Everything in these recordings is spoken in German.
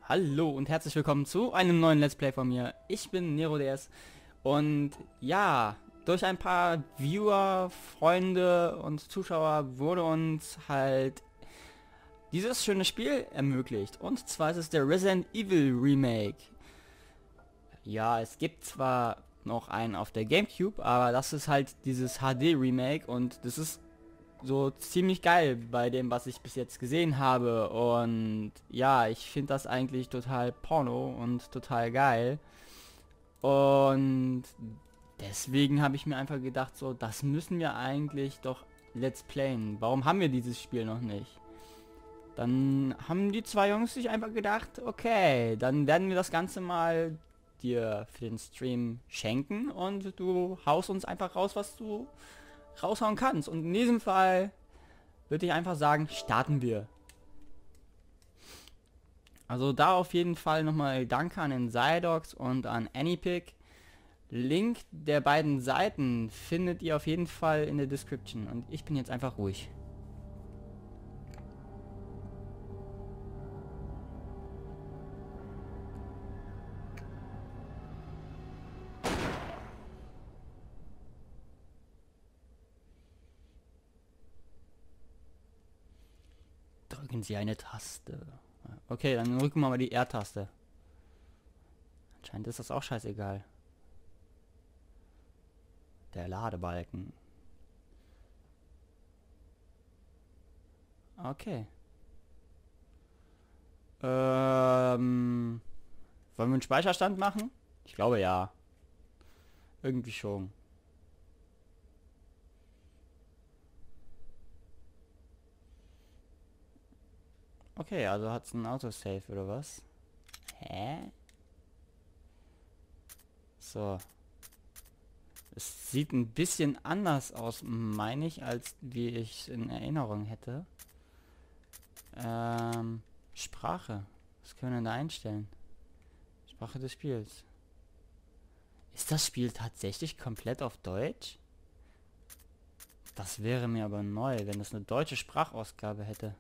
Hallo und herzlich willkommen zu einem neuen Let's Play von mir. Ich bin NeroDS und ja, durch ein paar Viewer, Freunde und Zuschauer wurde uns halt dieses schöne Spiel ermöglicht. Und zwar ist es der Resident Evil Remake. Ja, es gibt zwar noch einen auf der GameCube, aber das ist halt dieses HD Remake und das ist so ziemlich geil bei dem, was ich bis jetzt gesehen habe. Und ja, ich finde das eigentlich total Porno und total geil. Und deswegen habe ich mir einfach gedacht, so, das müssen wir eigentlich doch Let's Playen. Warum haben wir dieses Spiel noch nicht? Dann haben die zwei Jungs sich einfach gedacht, okay, dann werden wir das Ganze mal dir für den Stream schenken und du haust uns einfach raus, was du raushauen kannst. Und in diesem Fall würde ich einfach sagen, starten wir. Also da auf jeden Fall nochmal Danke an den Zydox und an Anypic. Link der beiden Seiten findet ihr auf jeden Fall in der Description. Und ich bin jetzt einfach ruhig. Drücken Sie eine Taste. Okay, dann drücken wir mal die R-Taste. Anscheinend ist das auch scheißegal. Der Ladebalken. Okay. Wollen wir einen Speicherstand machen? Ich glaube ja. Irgendwie schon. Okay, also hat es ein Autosave oder was? Hä? So. Es sieht ein bisschen anders aus, meine ich, als wie ich in Erinnerung hätte. Sprache. Was können wir denn da einstellen? Sprache des Spiels. Ist das Spiel tatsächlich komplett auf Deutsch? Das wäre mir aber neu, wenn es eine deutsche Sprachausgabe hätte.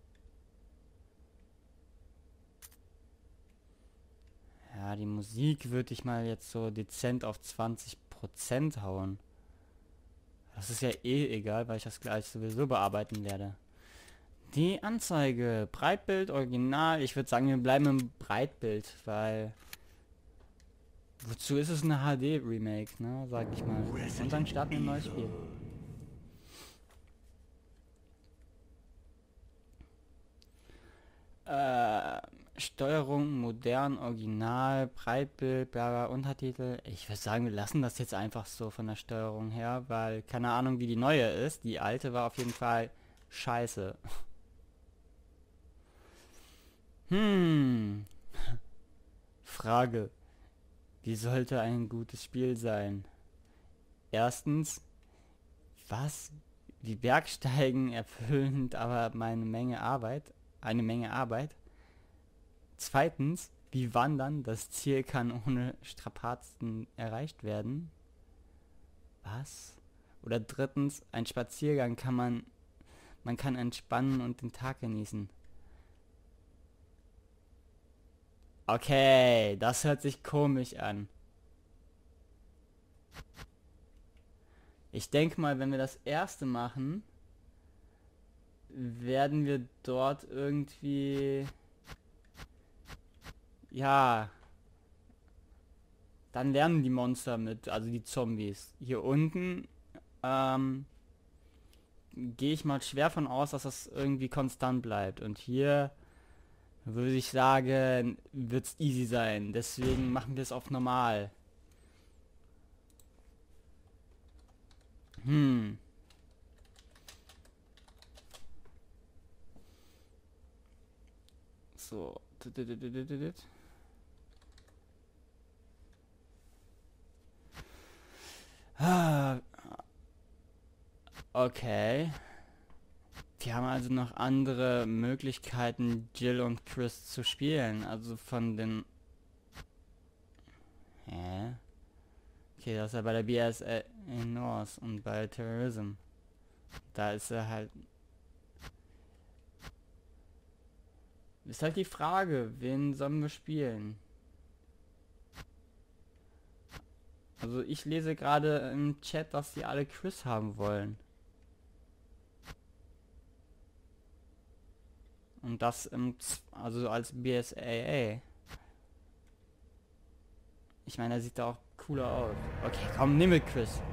Ja, die Musik würde ich mal jetzt so dezent auf 20% hauen. Das ist ja eh egal, weil ich das gleich sowieso bearbeiten werde. Die Anzeige, Breitbild, Original. Ich würde sagen, wir bleiben im Breitbild, weil wozu ist es eine HD-Remake, ne? Sag ich mal. Und dann starten wir ein neues Spiel. Steuerung, modern, original, Breitbild, bla bla, Untertitel. Ich würde sagen, wir lassen das jetzt einfach so von der Steuerung her, weil keine Ahnung, wie die neue ist. Die alte war auf jeden Fall scheiße. Hm. Frage. Wie sollte ein gutes Spiel sein? Erstens, was? Wie Bergsteigen erfüllend, aber eine Menge Arbeit. Zweitens, wie Wandern, das Ziel kann ohne Strapazen erreicht werden. Was? Oder drittens, ein Spaziergang man kann entspannen und den Tag genießen. Okay, das hört sich komisch an. Ich denke mal, wenn wir das erste machen, werden wir dort irgendwie... Ja, dann lernen die Monster mit, also die Zombies. Hier unten gehe ich mal schwer von aus, dass das irgendwie konstant bleibt. Und hier würde ich sagen, wird es easy sein. Deswegen machen wir es auf normal. Hm. So. Ah, okay. Wir haben also noch andere Möglichkeiten, Jill und Chris zu spielen. Also von den... Hä? Okay, das ist ja bei der BSA in North und bei Terrorism. Da ist er halt... Ist halt die Frage, wen sollen wir spielen? Also ich lese gerade im Chat, dass die alle Chris haben wollen. Und das also als BSAA. Ich meine, er sieht da auch cooler aus. Okay, komm, nimm mit Chris.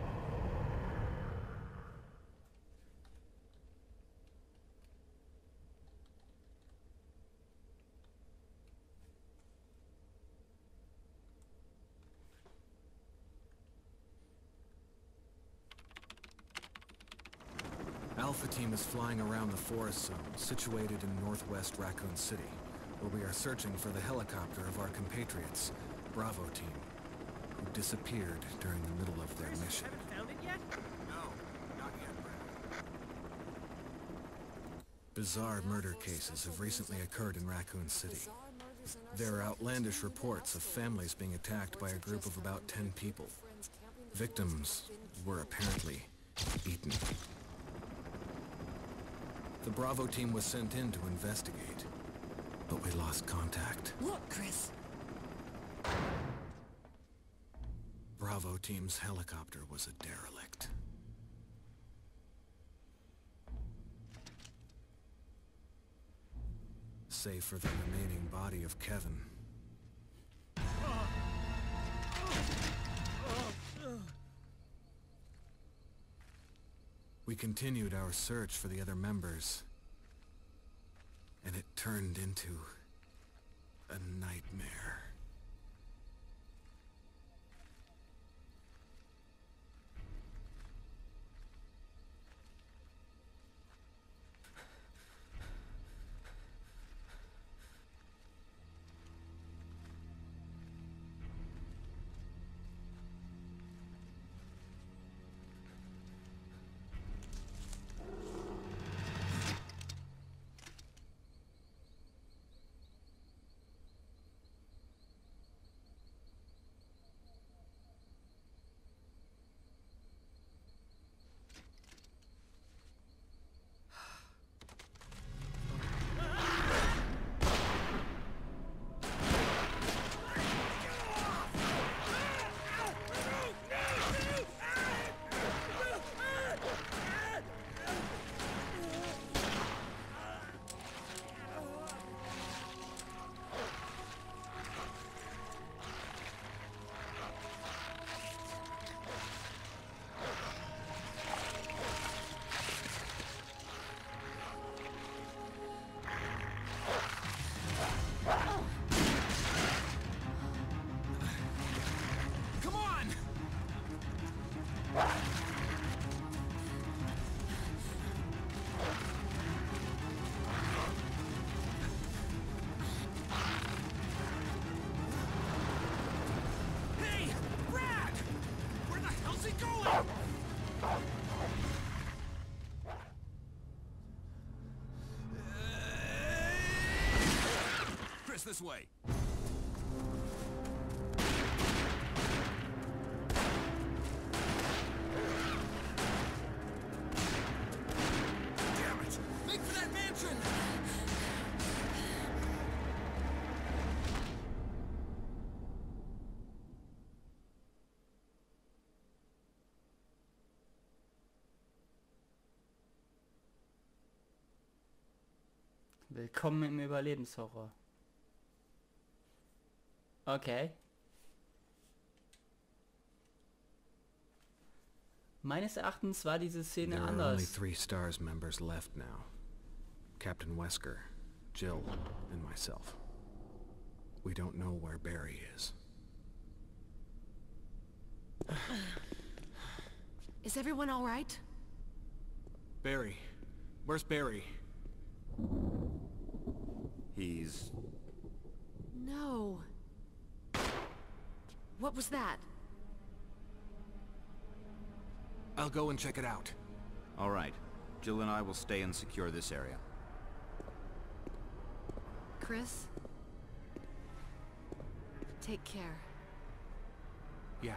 Alpha Team is flying around the forest zone, situated in northwest Raccoon City, where we are searching for the helicopter of our compatriots, Bravo Team, who disappeared during the middle of their mission. Haven't found it yet? No, not yet, Brad. Bizarre murder cases have recently occurred in Raccoon City. There are outlandish reports of families being attacked by a group of about 10 people. Victims were apparently eaten. The Bravo team was sent in to investigate, but we lost contact. Look, Chris. Bravo team's helicopter was a derelict. Save for the remaining body of Kevin. We continued our search for the other members, and it turned into a nightmare. This way. Damn it! Make for that mansion! Willkommen im Überlebenshorror. Okay. Meines Erachtens war diese Szene There are only anders. 3 STARS members left now. Captain Wesker, Jill, and myself. We don't know where Barry is. Is everyone all right? Barry. Where's Barry? He's... No. What was that? I'll go and check it out. all right. Jill and I will stay and secure this area. Chris? Take care. Yeah.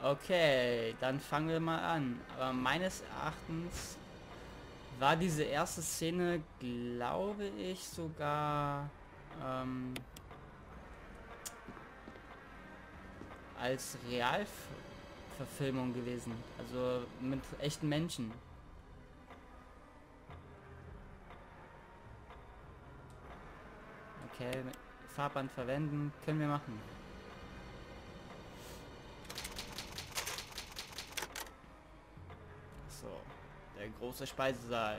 Okay, dann fangen wir mal an. Aber meines Erachtens war diese erste Szene, glaube ich, sogar als Realverfilmung gewesen. Also mit echten Menschen. Okay, mit Farbband verwenden können wir machen. So, der große Speisesaal.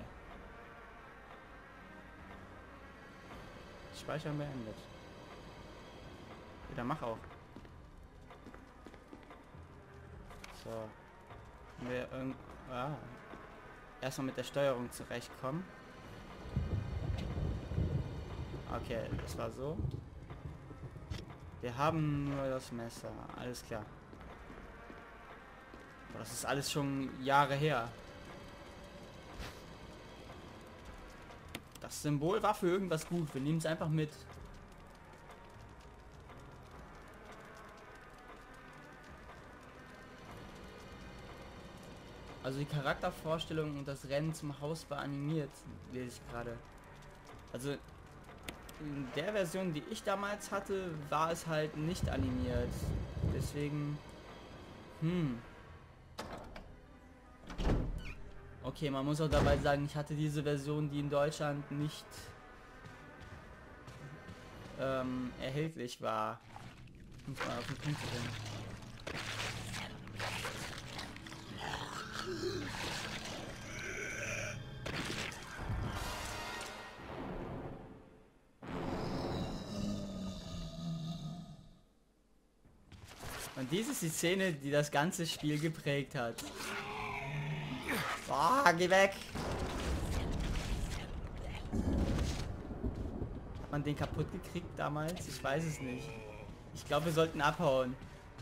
Speichern beendet. Wieder mach auch. So. Wir erstmal mit der Steuerung zurechtkommen. Okay, das war so. Wir haben nur das Messer. Alles klar. Aber das ist alles schon Jahre her. Das Symbol war für irgendwas gut. Wir nehmen es einfach mit. Also die Charaktervorstellung und das Rennen zum Haus war animiert, lese ich gerade. Also in der Version, die ich damals hatte, war es halt nicht animiert. Deswegen... Okay, man muss auch dabei sagen, ich hatte diese Version, die in Deutschland nicht erhältlich war. Muss man auf den Punkt bringen. Und dies ist die Szene, die das ganze Spiel geprägt hat. Ah, geh weg! Hat man den kaputt gekriegt damals? Ich weiß es nicht. Ich glaube, wir sollten abhauen.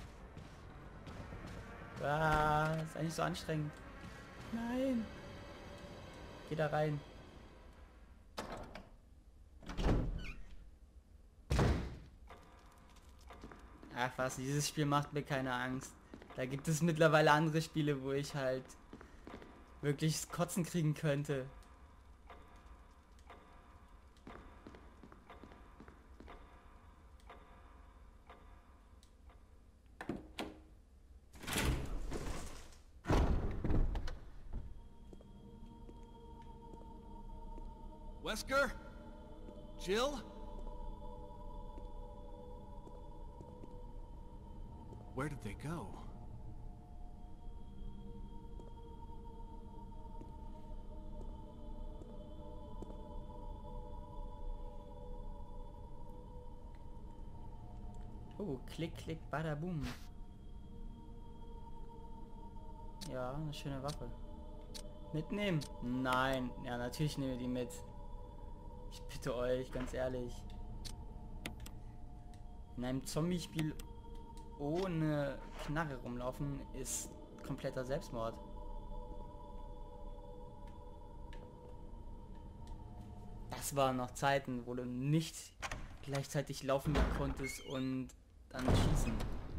Ah, ist eigentlich so anstrengend. Nein! Geh da rein. Ach was, dieses Spiel macht mir keine Angst. Da gibt es mittlerweile andere Spiele, wo ich halt wirklich das Kotzen kriegen könnte. Wesker? Jill? Where did they go? Oh, klick, klick, bada, boom. Ja, eine schöne Waffe. Mitnehmen? Nein. Ja, natürlich nehmen wir die mit. Ich bitte euch, ganz ehrlich. In einem Zombie-Spiel ohne Knarre rumlaufen ist kompletter Selbstmord. Das waren noch Zeiten, wo du nicht gleichzeitig laufen konntest und dann schießen.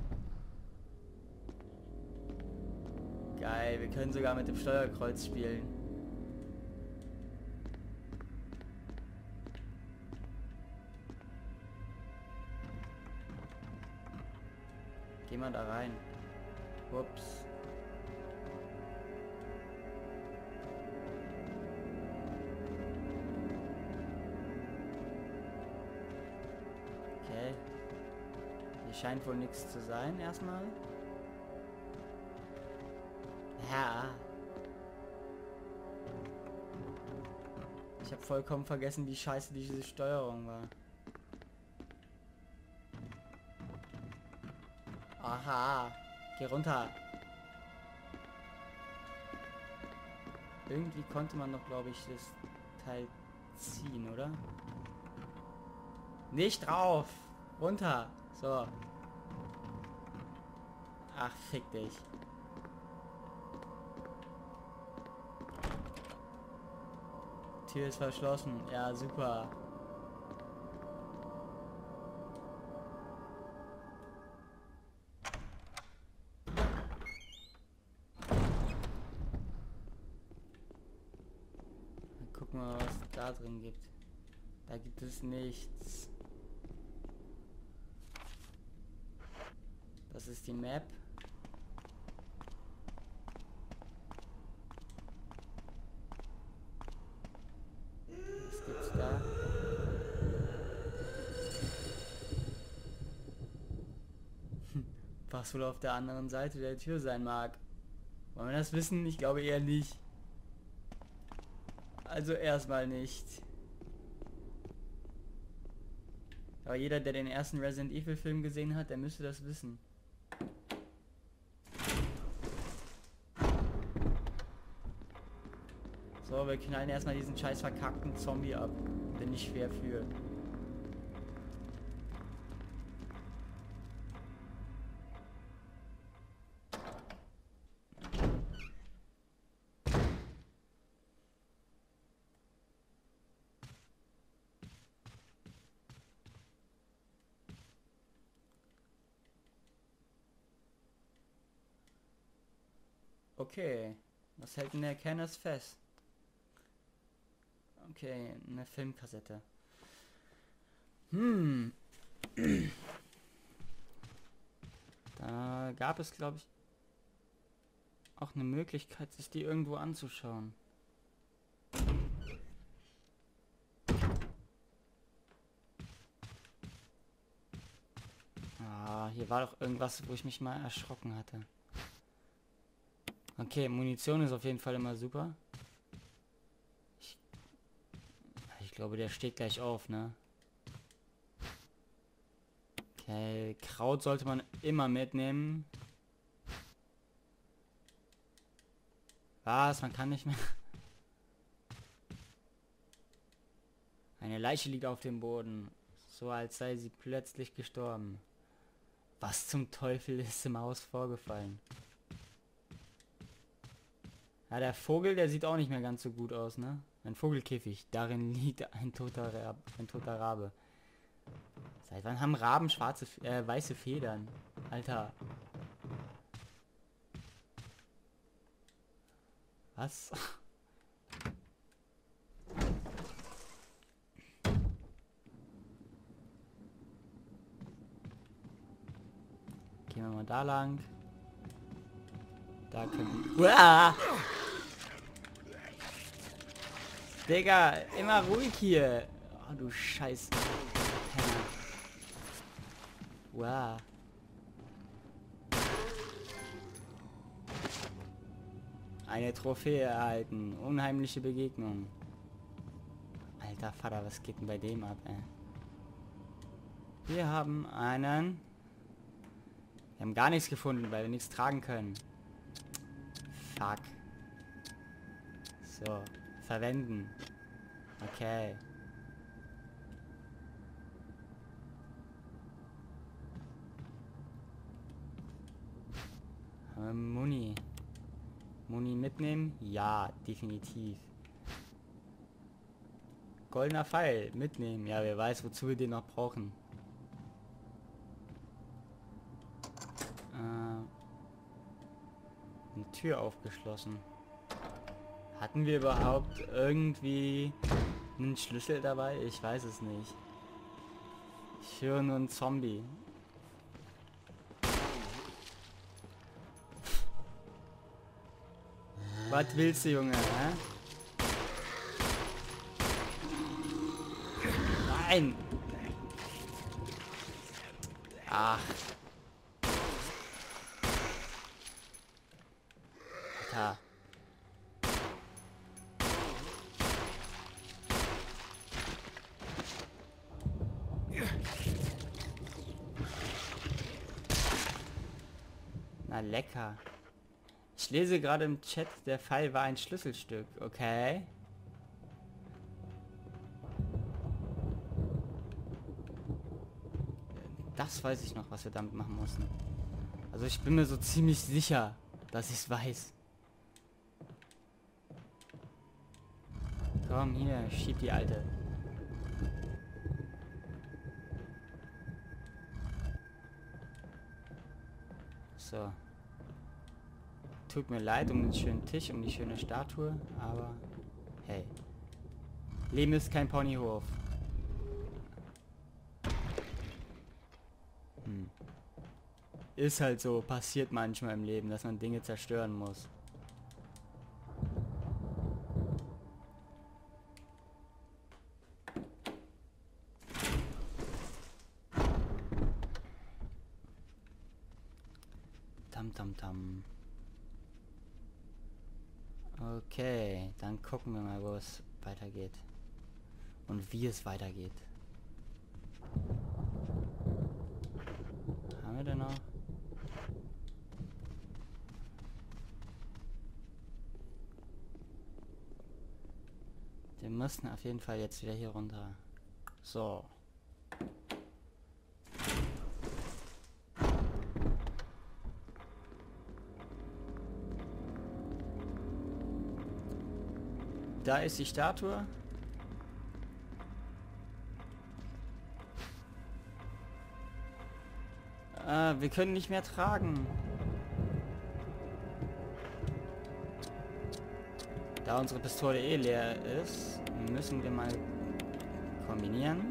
Geil, wir können sogar mit dem Steuerkreuz spielen. Geh mal da rein. Ups. Okay. Hier scheint wohl nichts zu sein erstmal. Ja. Ich habe vollkommen vergessen, wie scheiße diese Steuerung war. Aha. Geh runter. Irgendwie konnte man doch, glaube ich, das Teil ziehen, oder? Nicht drauf. Runter. So. Ach, fick dich. Tür ist verschlossen. Ja, super. mal, was es da drin gibt. Da gibt es nichts. Das ist die Map. Was gibt's da? Was wohl auf der anderen Seite der Tür sein mag. Wollen wir das wissen? Ich glaube eher nicht. Also erstmal nicht. Aber jeder, der den ersten Resident Evil Film gesehen hat, der müsste das wissen. So, wir knallen erstmal diesen scheiß verkackten Zombie ab, den ich schwer fühle. Okay, was hält denn der Kenners fest? Okay, eine Filmkassette. Da gab es, glaube ich, auch eine Möglichkeit, sich die irgendwo anzuschauen. Ah, hier war doch irgendwas, wo ich mich mal erschrocken hatte. Okay, Munition ist auf jeden Fall immer super. Ich glaube, der steht gleich auf, ne? Okay, Kraut sollte man immer mitnehmen. Was? Man kann nicht mehr. Eine Leiche liegt auf dem Boden. So als sei sie plötzlich gestorben. Was zum Teufel ist im Haus vorgefallen? Ja, der Vogel, der sieht auch nicht mehr ganz so gut aus, ne? Ein Vogelkäfig. Darin liegt ein toter Rabe. Seit wann haben Raben weiße Federn? Alter. Was? Gehen wir mal da lang. Da können wir... Uah! Digga, immer ruhig hier. Oh, du Scheiß. Wow. Eine Trophäe erhalten. Unheimliche Begegnung. Alter Vater, was geht denn bei dem ab, ey? Wir haben einen... Wir haben gar nichts gefunden, weil wir nichts tragen können. Fuck. So. Verwenden. Okay. Muni. Muni mitnehmen? Ja, definitiv. Goldener Pfeil mitnehmen. Ja, wer weiß, wozu wir den noch brauchen. Eine Tür aufgeschlossen. Hatten wir überhaupt irgendwie einen Schlüssel dabei? Ich weiß es nicht. Ich höre nur einen Zombie. Was willst du, Junge? Hä? Nein! Ach. Alter. Na lecker. Ich lese gerade im Chat, der Pfeil war ein Schlüsselstück. Okay. Das weiß ich noch, was wir damit machen mussten. Also ich bin mir so ziemlich sicher, dass ich es weiß. Komm hier, schieb die Alte. So. Tut mir leid um den schönen Tisch, um die schöne Statue, aber hey. Leben ist kein Ponyhof. Ist halt so, passiert manchmal im Leben, dass man Dinge zerstören muss. Tam. Okay, dann gucken wir mal, wo es weitergeht. Und wie es weitergeht. Haben wir denn noch? Wir müssen auf jeden Fall jetzt wieder hier runter. So. Da ist die Statue. Wir können nicht mehr tragen. Da unsere Pistole eh leer ist, müssen wir mal kombinieren.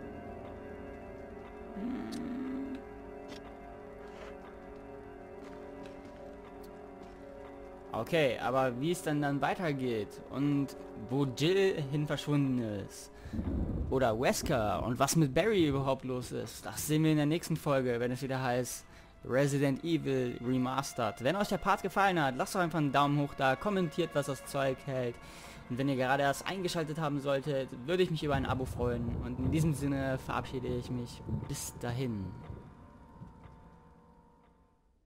Okay, aber wie es dann weitergeht und wo Jill hin verschwunden ist oder Wesker und was mit Barry überhaupt los ist, das sehen wir in der nächsten Folge, wenn es wieder heißt Resident Evil Remastered. Wenn euch der Part gefallen hat, lasst doch einfach einen Daumen hoch da, kommentiert, was das Zeug hält. Und wenn ihr gerade erst eingeschaltet haben solltet, würde ich mich über ein Abo freuen. Und in diesem Sinne verabschiede ich mich. Bis dahin.